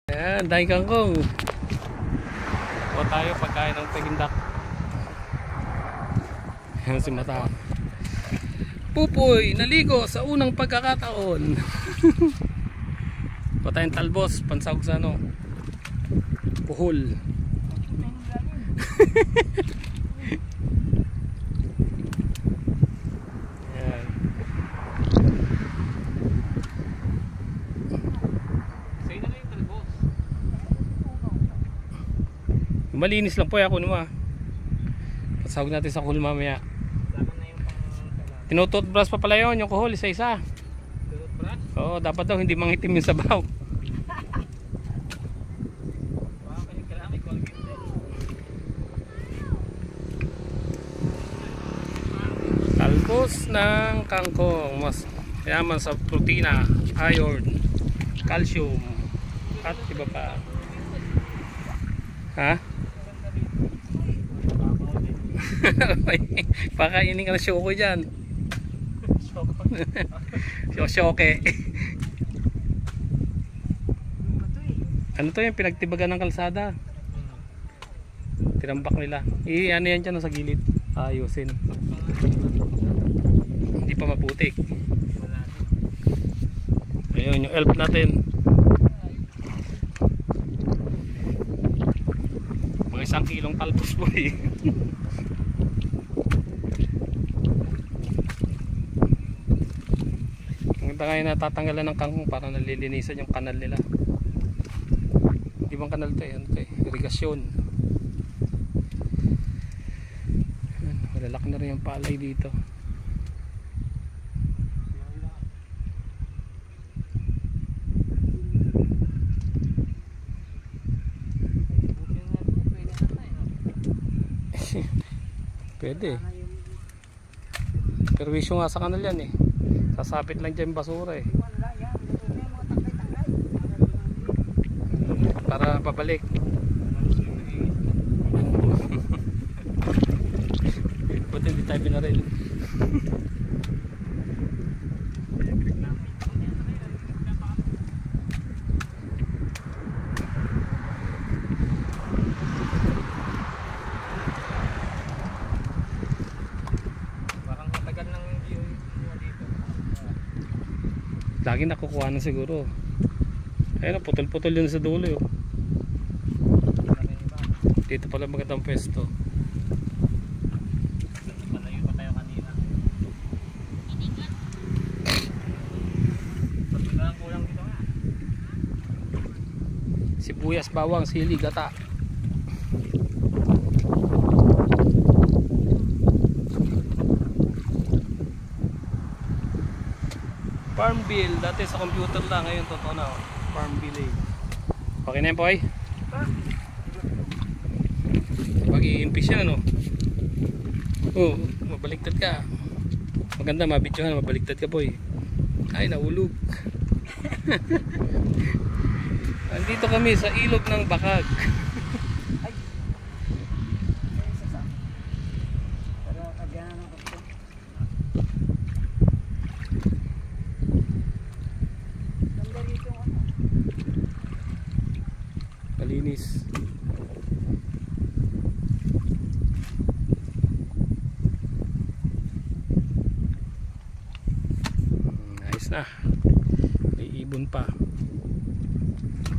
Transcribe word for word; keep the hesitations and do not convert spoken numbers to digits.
Ayan, dahil kangkong. O tayo pagkain ng pagindak. Ayan si Mata. Pupoy, naligo sa unang pagkakataon. O tayong talbos, pansahog sa ano, puhol. Ayan. Sa'yo na lang yung talbos. Malinis lang po ako naman. Pansahog natin sa kuhol mamaya. Tinututbrush pa pala yun, yung kuhol, isa-isa. Tinututbrush? Oo, dapat daw hindi mangitim yung sabaw. Talbos ng kangkong, mas yaman sa protina, iron, calcium, at iba pa. Ha? Pakainin ka na syoko dyan. Syoke. Ano to yung pinagtibagan ng kalsada? Tinambak nila. I ano yan dyan sa gilid. Ayusin. Hindi pa maputik. Ayun yung elf natin. Mga isang kilong talbos po eh. Maganda ngayon natatanggalan ng kangkong para nalilinisan yung kanal nila. Ibang kanal to eh, ano to eh, irigasyon. Malalaki na rin yung palay dito. Pwede. Perwisyo nga sa kanal yan eh. Sasapit lang dyan basura eh. Para pabalik. Buti hindi tayo binaril. Lagi nakukuha na siguro. Ayun, putol-putol yun sa dulo yun. Dito pala magandang pwesto. Malayo pa tayo kanina. Kulang dito nga. Sibuyas, bawang, sili, gata. Farm bill, dati sa computer lang, ngayon totoo na. Farm bill eh. Okay na yun po ay? Pag-i-impis yan no? Oh, mabaliktad ka. Maganda, mabidyohan, mabaliktad ka po eh. Ay, naulog. Nandito kami sa ilog ng Bakag. Malinis. Nice na. May ibon pa.